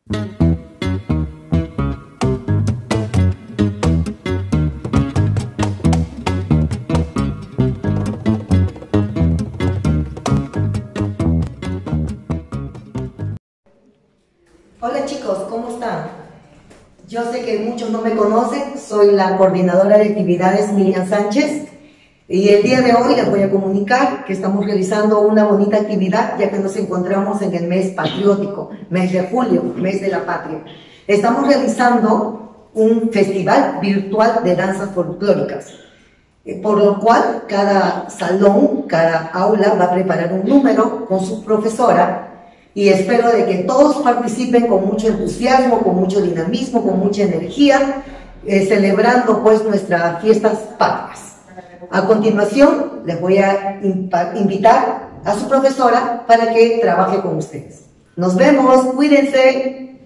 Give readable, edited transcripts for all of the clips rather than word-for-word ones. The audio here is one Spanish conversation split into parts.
Hola chicos, ¿cómo están? Yo sé que muchos no me conocen, soy la coordinadora de actividades Miriam Sánchez y el día de hoy les voy a comunicar que estamos realizando una bonita actividad ya que nos encontramos en el mes patriótico, mes de julio, mes de la patria. Estamos realizando un festival virtual de danzas folclóricas, por lo cual cada salón, cada aula va a preparar un número con su profesora. Y espero de que todos participen con mucho entusiasmo, con mucho dinamismo, con mucha energía, celebrando pues nuestras fiestas patrias. A continuación, les voy a invitar a su profesora para que trabaje con ustedes. Nos vemos, cuídense.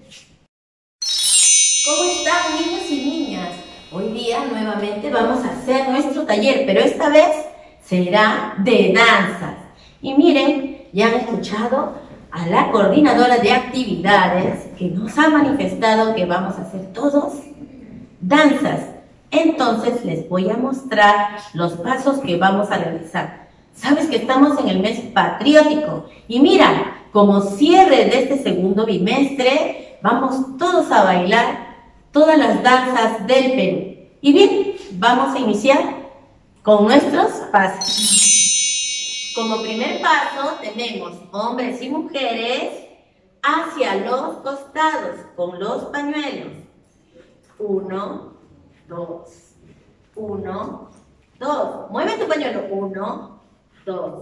¿Cómo están, niños y niñas? Hoy día nuevamente vamos a hacer nuestro taller, pero esta vez será de danzas. Y miren, ya han escuchado a la coordinadora de actividades que nos ha manifestado que vamos a hacer todos danzas. Entonces les voy a mostrar los pasos que vamos a realizar. Sabes que estamos en el mes patriótico y mira, como cierre de este segundo bimestre, vamos todos a bailar todas las danzas del Perú. Y bien, vamos a iniciar con nuestros pasos. Como primer paso tenemos hombres y mujeres hacia los costados con los pañuelos. 1, 2, 1, 2. Mueve tu pañuelo. 1, 2,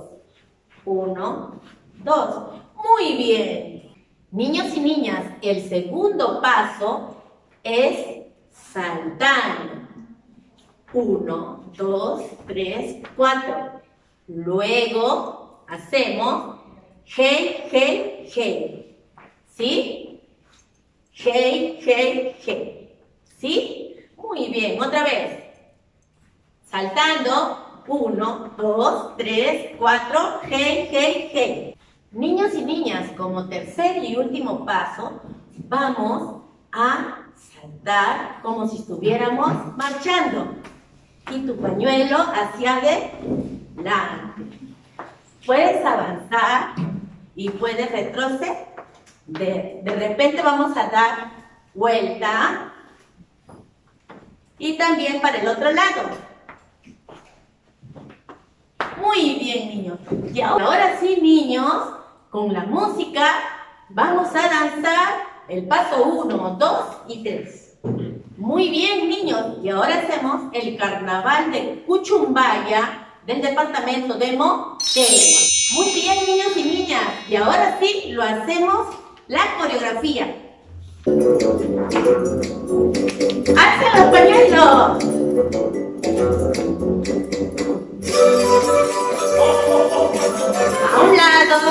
1, 2. Muy bien. Niños y niñas, el segundo paso es saltar. 1, 2, 3, 4. Luego hacemos hey, hey, hey. ¿Sí? Hey, hey, hey. ¿Sí? Muy bien, otra vez. Saltando. 1, 2, 3, 4. Hey, hey, hey. Niños y niñas, como tercer y último paso, vamos a saltar como si estuviéramos marchando. Y tu pañuelo hacia adelante. Puedes avanzar y puedes retroceder. De repente vamos a dar vuelta y también para el otro lado. Muy bien, niños. Y ahora sí, niños, con la música vamos a danzar el paso 1, 2 y 3. Muy bien, niños. Y ahora hacemos el carnaval de Cuchumbaya del departamento de Moquegua. Muy bien, niños y niñas. Y ahora sí, lo hacemos la coreografía. ¡Alza los pañuelos! A un lado.